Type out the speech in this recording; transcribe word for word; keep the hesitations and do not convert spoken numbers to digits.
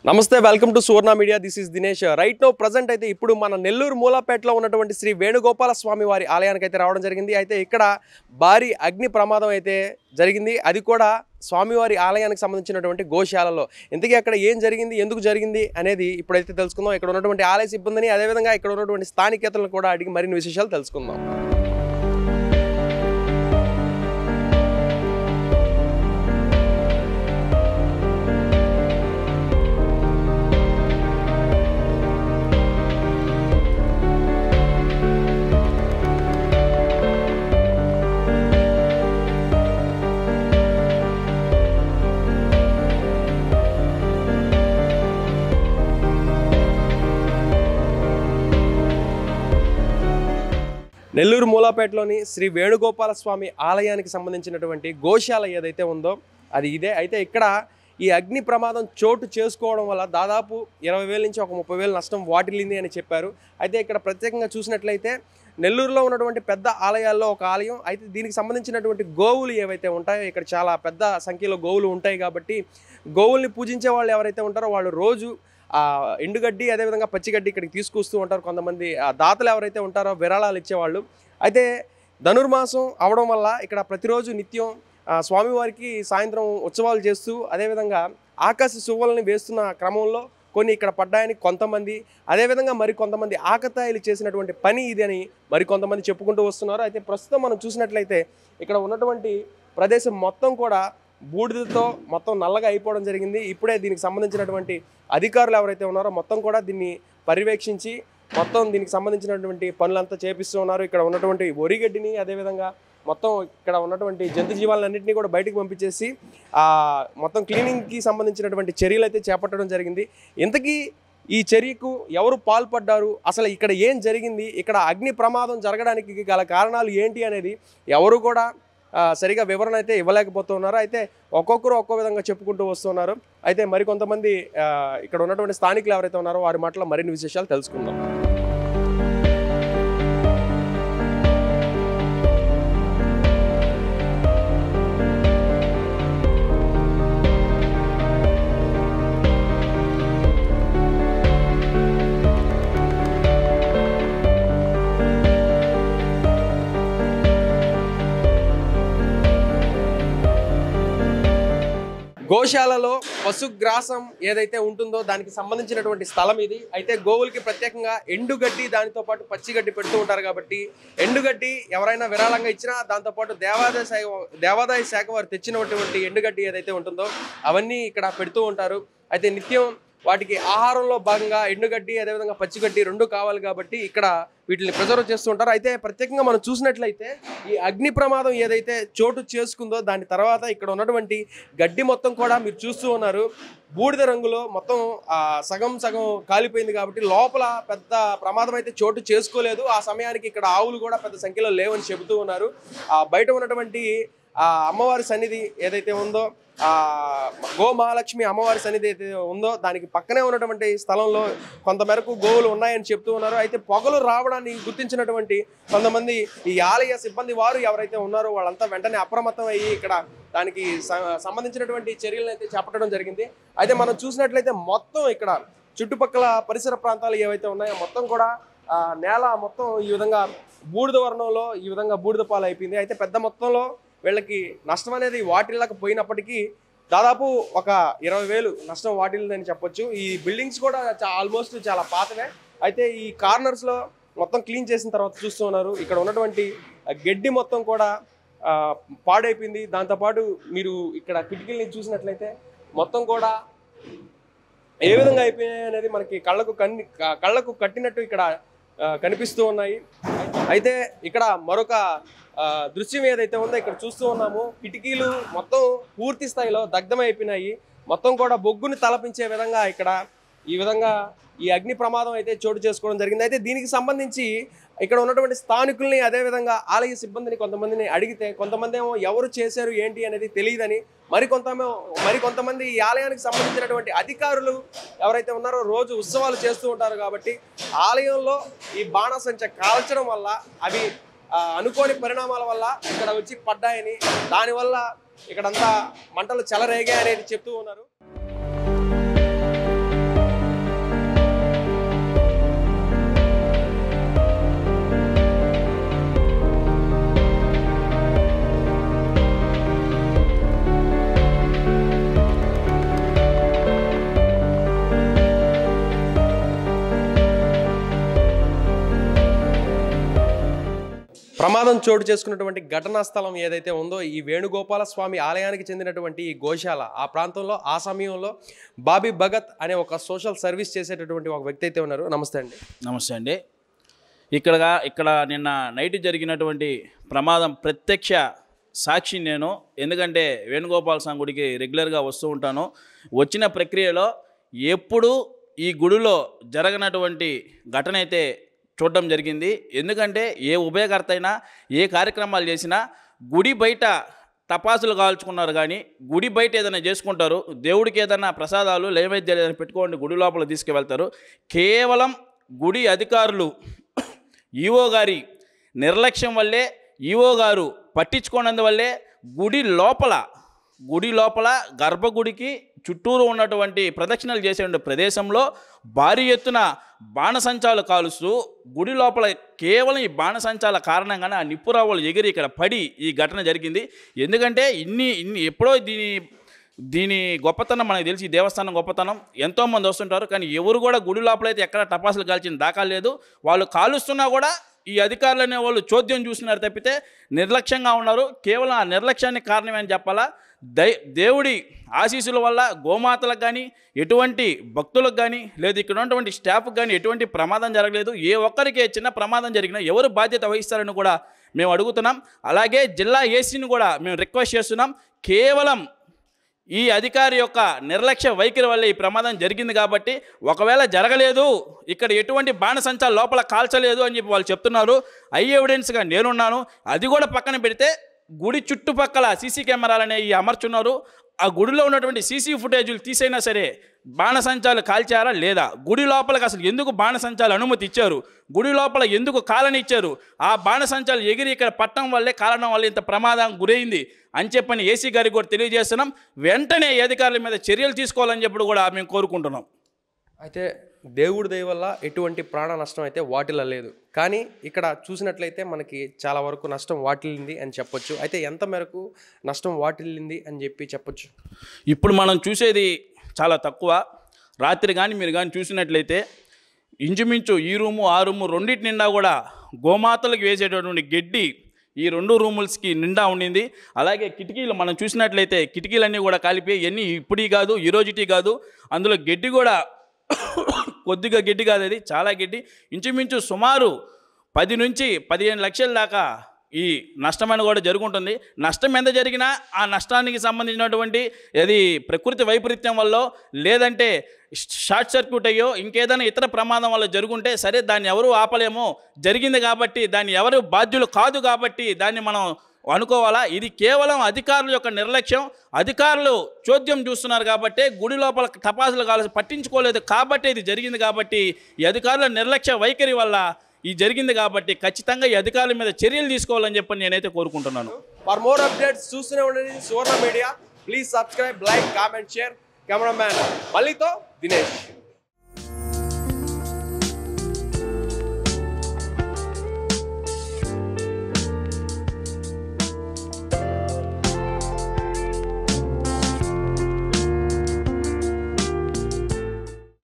నమస్తే, welcome to Suvarna Media. This is Dinesh. Right now present అయితే ఇప్పుడు మన నెల్లూరు మూలాపేటలో ఉన్నటువంటి శ్రీ వేణుగోపాల స్వామి వారి ఆలయానికి అయితే రావడం జరిగింది. అయితే ఇక్కడ భారీ అగ్ని ప్రమాదం అయితే జరిగింది, అది కూడా స్వామివారి ఆలయానికి సంబంధించినటువంటి గోశాలలో. ఇంతకీ అక్కడ ఏం జరిగింది, ఎందుకు జరిగింది అనేది ఇప్పుడైతే తెలుసుకుందాం. ఇక్కడ ఉన్నటువంటి ఆలయ సిబ్బందిని, అదేవిధంగా ఇక్కడ ఉన్నటువంటి స్థానికేతలను కూడా అడిగి మరిన్ని విశేషాలు తెలుసుకుందాం. నెల్లూరు మూలాపేటలోని శ్రీ వేణుగోపాల స్వామి ఆలయానికి సంబంధించినటువంటి గోశాల ఏదైతే ఉందో అది ఇదే. అయితే ఇక్కడ ఈ అగ్ని ప్రమాదం చోటు చేసుకోవడం వల్ల దాదాపు ఇరవై వేల నుంచి ఒక ముప్పై వేలు నష్టం వాటిల్లింది అని చెప్పారు. అయితే ఇక్కడ ప్రత్యేకంగా చూసినట్లయితే నెల్లూరులో ఉన్నటువంటి పెద్ద ఆలయాల్లో ఒక ఆలయం. అయితే దీనికి సంబంధించినటువంటి గోవులు ఏవైతే ఉంటాయో ఇక్కడ చాలా పెద్ద సంఖ్యలో గోవులు ఉంటాయి కాబట్టి గోవుల్ని పూజించే వాళ్ళు ఎవరైతే ఉంటారో వాళ్ళు రోజు ఆ ఎండుగడ్డి అదేవిధంగా పచ్చిగడ్డి ఇక్కడికి తీసుకొస్తూ ఉంటారు. కొంతమంది ఆ దాతలు ఎవరైతే ఉంటారో విరాళాలు ఇచ్చేవాళ్ళు. అయితే ధనుర్మాసం అవడం వల్ల ఇక్కడ ప్రతిరోజు నిత్యం స్వామివారికి సాయంత్రం ఉత్సవాలు చేస్తూ అదేవిధంగా ఆకాశ సువ్వలని వేస్తున్న క్రమంలో కొన్ని ఇక్కడ పడ్డాయని కొంతమంది, అదేవిధంగా మరి కొంతమంది ఆకతాయిలు చేసినటువంటి పని ఇది అని మరి కొంతమంది చెప్పుకుంటూ వస్తున్నారు. అయితే ప్రస్తుతం మనం చూసినట్లయితే ఇక్కడ ఉన్నటువంటి ప్రదేశం మొత్తం కూడా బూడిదతో మొత్తం నల్లగా అయిపోవడం జరిగింది. ఇప్పుడే దీనికి సంబంధించినటువంటి అధికారులు ఎవరైతే ఉన్నారో మొత్తం కూడా దీన్ని పర్యవేక్షించి మొత్తం దీనికి సంబంధించినటువంటి పనులంతా చేపిస్తూ ఉన్నారు. ఇక్కడ ఉన్నటువంటి వరిగడ్డిని అదేవిధంగా మొత్తం ఇక్కడ ఉన్నటువంటి జంతు జీవాలన్నింటినీ కూడా బయటకు పంపించేసి ఆ మొత్తం క్లీనింగ్కి సంబంధించినటువంటి చర్యలు అయితే చేపట్టడం జరిగింది. ఇంతకీ ఈ చర్యకు ఎవరు పాల్పడ్డారు, అసలు ఇక్కడ ఏం జరిగింది, ఇక్కడ అగ్ని ప్రమాదం జరగడానికి గల కారణాలు ఏంటి అనేది ఎవరు కూడా సరిగా వివరణ అయితే ఇవ్వలేకపోతున్నారు. అయితే ఒక్కొక్కరు ఒక్కో విధంగా చెప్పుకుంటూ వస్తున్నారు. అయితే మరికొంతమంది ఇక్కడ ఉన్నటువంటి స్థానికులు ఎవరైతే ఉన్నారో వారి మాటలో మరిన్ని విశేషాలు తెలుసుకుందాం. గోశాలలో పశుగ్రాసం ఏదైతే ఉంటుందో దానికి సంబంధించినటువంటి స్థలం ఇది. అయితే గోవులకి ప్రత్యేకంగా ఎండుగడ్డి దానితో పాటు పచ్చిగడ్డి పెడుతూ ఉంటారు కాబట్టి ఎండుగడ్డి ఎవరైనా విరాళంగా ఇచ్చినా దాంతోపాటు దేవాదాయ శాఖ దేవాదాయ శాఖ వారు తెచ్చినటువంటి ఎండుగడ్డి ఏదైతే ఉంటుందో అవన్నీ ఇక్కడ పెడుతూ ఉంటారు. అయితే నిత్యం వాటికి ఆహారంలో భాగంగా ఎండుగడ్డి అదేవిధంగా పచ్చిగడ్డి రెండు కావాలి కాబట్టి ఇక్కడ వీటిని ప్రిజర్వ్ చేస్తూ ఉంటారు. అయితే ప్రత్యేకంగా మనం చూసినట్లయితే ఈ అగ్ని ప్రమాదం ఏదైతే చోటు చేసుకుందో దాని తర్వాత ఇక్కడ ఉన్నటువంటి గడ్డి మొత్తం కూడా మీరు చూస్తూ ఉన్నారు బూడిద రంగులో మొత్తం సగం సగం కాలిపోయింది కాబట్టి లోపల పెద్ద ప్రమాదం అయితే చోటు చేసుకోలేదు. ఆ సమయానికి ఇక్కడ ఆవులు కూడా పెద్ద సంఖ్యలో లేవని చెబుతూ ఉన్నారు. ఆ బయట ఉన్నటువంటి ఆ అమ్మవారి సన్నిధి ఏదైతే ఉందో ఆ గో మహాలక్ష్మి అమ్మవారి సన్నిధి అయితే ఉందో దానికి పక్కనే ఉన్నటువంటి స్థలంలో కొంతమేరకు గోవులు ఉన్నాయని చెప్తూ ఉన్నారు. అయితే పొగలు రావడాన్ని గుర్తించినటువంటి కొంతమంది ఈ ఆలయ సిబ్బంది వారు ఎవరైతే ఉన్నారో వాళ్ళంతా వెంటనే అప్రమత్తం అయ్యి ఇక్కడ దానికి సంబంధించినటువంటి చర్యలను అయితే చేపట్టడం జరిగింది. అయితే మనం చూసినట్లయితే మొత్తం ఇక్కడ చుట్టుపక్కల పరిసర ప్రాంతాలు ఏవైతే ఉన్నాయో మొత్తం కూడా నేల మొత్తం ఈ విధంగా బూడిద వర్ణంలో ఈ విధంగా బూడిద పాలు అయిపోయింది. అయితే పెద్ద మొత్తంలో వీళ్ళకి నష్టం అనేది వాటిల్లకు పోయినప్పటికీ దాదాపు ఒక ఇరవై వేలు నష్టం వాటిల్లని చెప్పొచ్చు. ఈ బిల్డింగ్స్ కూడా ఆల్మోస్ట్ చాలా పాతవే. అయితే ఈ కార్నర్స్లో మొత్తం క్లీన్ చేసిన తర్వాత చూస్తూ ఉన్నారు ఇక్కడ ఉన్నటువంటి గడ్డి మొత్తం కూడా పాడైపోయింది. దాంతోపాటు మీరు ఇక్కడ కిటికీలని చూసినట్లయితే మొత్తం కూడా ఏ విధంగా అయిపోయాయి అనేది మనకి కళ్ళకు కన్ని కళ్ళకు కట్టినట్టు ఇక్కడ కనిపిస్తూ ఉన్నాయి. అయితే ఇక్కడ మరొక దృశ్యం ఏదైతే ఉందో ఇక్కడ చూస్తూ ఉన్నాము కిటికీలు మొత్తం పూర్తి స్థాయిలో దగ్ధమైపోయినాయి. మొత్తం కూడా బొగ్గుని తలపించే విధంగా ఇక్కడ ఈ విధంగా ఈ అగ్ని ప్రమాదం అయితే చోటు చేసుకోవడం జరిగింది. అయితే దీనికి సంబంధించి ఇక్కడ ఉన్నటువంటి స్థానికుల్ని అదేవిధంగా ఆలయ సిబ్బందిని కొంతమందిని అడిగితే కొంతమంది ఏమో ఎవరు చేశారు ఏంటి అనేది తెలియదని, మరికొంత మరికొంతమంది ఈ ఆలయానికి సంబంధించినటువంటి అధికారులు ఎవరైతే ఉన్నారో రోజు ఉత్సవాలు చేస్తూ ఉంటారు కాబట్టి ఆలయంలో ఈ బాణసంచ కాల్చడం వల్ల అవి అనుకోని పరిణామాల వల్ల ఇక్కడ వచ్చి పడ్డాయని, దానివల్ల ఇక్కడంతా మంటలు చెలరేగాయని చెప్తూ ఉన్నారు. ప్రమాదం చోటు చేసుకున్నటువంటి ఘటనా స్థలం ఏదైతే ఉందో ఈ వేణుగోపాల స్వామి ఆలయానికి చెందినటువంటి ఈ గోశాల ఆ ప్రాంతంలో ఆ సమయంలో బాబీ భగత్ అనే ఒక సోషల్ సర్వీస్ చేసేటటువంటి ఒక వ్యక్తి అయితే ఉన్నారు. నమస్తే అండి. నమస్తే అండి. ఇక్కడగా ఇక్కడ నిన్న నైట్ జరిగినటువంటి ప్రమాదం ప్రత్యక్ష సాక్షి నేను. ఎందుకంటే వేణుగోపాల స్వామి గుడికి రెగ్యులర్గా వస్తూ ఉంటాను. వచ్చిన ప్రక్రియలో ఎప్పుడు ఈ గుడిలో జరగనటువంటి ఘటన అయితే చూడడం జరిగింది. ఎందుకంటే ఏ ఉభయకర్త అయినా ఏ కార్యక్రమాలు చేసినా గుడి బయట టపాసులు కాల్చుకున్నారు, కానీ గుడి బయట ఏదైనా చేసుకుంటారు. దేవుడికి ఏదైనా ప్రసాదాలు నైవేద్యాలు ఏదైనా పెట్టుకోండి గుడి లోపల తీసుకువెళ్తారు. కేవలం గుడి అధికారులు ఈవో గారి నిర్లక్ష్యం వల్లే, ఈవో గారు పట్టించుకోనందువల్లే గుడి లోపల గుడి లోపల గర్భగుడికి చుట్టూరు ఉన్నటువంటి ప్రదక్షిణలు చేసే ప్రదేశంలో భారీ ఎత్తున బాణసంచాలు కాలుస్తూ గుడి లోపల కేవలం ఈ బాణసంచాల కారణంగానే ఆ నిప్పురవ్వలు ఎగిరి ఇక్కడ పడి ఈ ఘటన జరిగింది. ఎందుకంటే ఇన్ని ఇన్ని ఎప్పుడో దీని దీని గొప్పతనం మనకు తెలిసి, దేవస్థానం గొప్పతనం ఎంతోమంది వస్తుంటారు, కానీ ఎవరు కూడా గుడి లోపలైతే ఎక్కడ టపాసులు కాల్చిన దాఖలు లేదు. వాళ్ళు కాలుస్తున్నా కూడా ఈ అధికారులు అనే వాళ్ళు చోద్యం చూస్తున్నారు తప్పితే నిర్లక్ష్యంగా ఉన్నారు. కేవలం ఆ నిర్లక్ష్యానికి కారణమని చెప్పాలా. దై దేవుడి ఆశీస్సుల వల్ల గోమాతలకు కానీ ఎటువంటి భక్తులకు కానీ లేదు ఇక్కడ ఉన్నటువంటి స్టాఫ్కి కానీ ఎటువంటి ప్రమాదం జరగలేదు. ఏ ఒక్కరికి చిన్న ప్రమాదం జరిగినా ఎవరు బాధ్యత వహిస్తారని కూడా మేము అడుగుతున్నాం. అలాగే జిల్లా ఏసీని కూడా మేము రిక్వెస్ట్ చేస్తున్నాం. కేవలం ఈ అధికారి యొక్క నిర్లక్ష్య వైఖరి వల్ల ఈ ప్రమాదం జరిగింది కాబట్టి, ఒకవేళ జరగలేదు, ఇక్కడ ఎటువంటి బాణసంచాలు లోపల కాల్చలేదు అని చెప్పి వాళ్ళు చెప్తున్నారు. ఐ ఎవిడెన్స్గా నేనున్నాను. అది కూడా పక్కన పెడితే గుడి చుట్టుపక్కల సీసీ కెమెరాలు అనేవి అమర్చున్నారు. ఆ గుడిలో ఉన్నటువంటి సీసీ ఫుటేజీలు తీసైనా సరే బాణసంచాలు కాల్చారా లేదా, గుడి లోపలికి అసలు ఎందుకు బాణసంచాలు అనుమతి ఇచ్చారు, గుడి లోపల ఎందుకు కాలని ఇచ్చారు, ఆ బాణసంచాలు ఎగిరి ఇక్కడ పట్టడం వల్లే కారణం వల్ల ఇంత ప్రమాదం గురైంది అని చెప్పని ఏసీ గారికి కూడా తెలియజేస్తున్నాం. వెంటనే అధికారుల మీద చర్యలు తీసుకోవాలని చెప్పి కూడా మేము కోరుకుంటున్నాం. అయితే దేవుడి దయ వల్ల ఎటువంటి ప్రాణ నష్టం అయితే వాటిల్లలేదు, కానీ ఇక్కడ చూసినట్లయితే మనకి చాలా వరకు నష్టం వాటిల్లింది అని చెప్పొచ్చు. అయితే ఎంత మేరకు నష్టం వాటిల్లింది అని చెప్పి చెప్పొచ్చు? ఇప్పుడు మనం చూసేది చాలా తక్కువ. రాత్రి కానీ మీరు కానీ చూసినట్లయితే ఇంచుమించు ఈ రూము ఆ రూము రెండింటి నిండా కూడా గోమాతలకు వేసేటటువంటి గడ్డి ఈ రెండు రూముల్స్కి నిండా ఉండింది. అలాగే కిటికీలు మనం చూసినట్లయితే కిటికీలన్నీ కూడా కాలిపోయి, ఎన్ని ఇప్పుడీ కాదు ఈ రోజుటీ కాదు, అందులో గడ్డి కూడా కొద్దిగా గడ్డి కాదు, అది చాలా గడ్డి. ఇంచుమించు సుమారు పది నుంచి పదిహేను లక్షల దాకా ఈ నష్టమైన కూడా జరుగుతుంది. నష్టం ఎంత జరిగినా ఆ నష్టానికి సంబంధించినటువంటి అది ప్రకృతి వైపరీత్యం వల్ల లేదంటే షార్ట్ సర్క్యూట్ అయ్యో ఇంకేదైనా ఇతర ప్రమాదం వల్ల జరుగుంటే సరే, దాన్ని ఎవరు ఆపలేమో, జరిగింది కాబట్టి దాన్ని ఎవరు బాధ్యులు కాదు కాబట్టి దాన్ని మనం అనుకోవాలా. ఇది కేవలం అధికారుల యొక్క నిర్లక్ష్యం. అధికారులు చోద్యం చూస్తున్నారు కాబట్టి, గుడి లోపల టపాసులు కాల్సి పట్టించుకోలేదు కాబట్టి ఇది జరిగింది. కాబట్టి ఈ అధికారుల నిర్లక్ష్య వైఖరి వల్ల ఇది జరిగింది కాబట్టి ఖచ్చితంగా ఈ అధికారుల మీద చర్యలు తీసుకోవాలని చెప్పి నేనైతే కోరుకుంటున్నాను. ఫర్ మోర్ అప్డేట్స్ చూస్తూనే ఉండండి Suvarna Media. Please subscribe, like, comment, share. Cameraman మల్లితో దినేష్.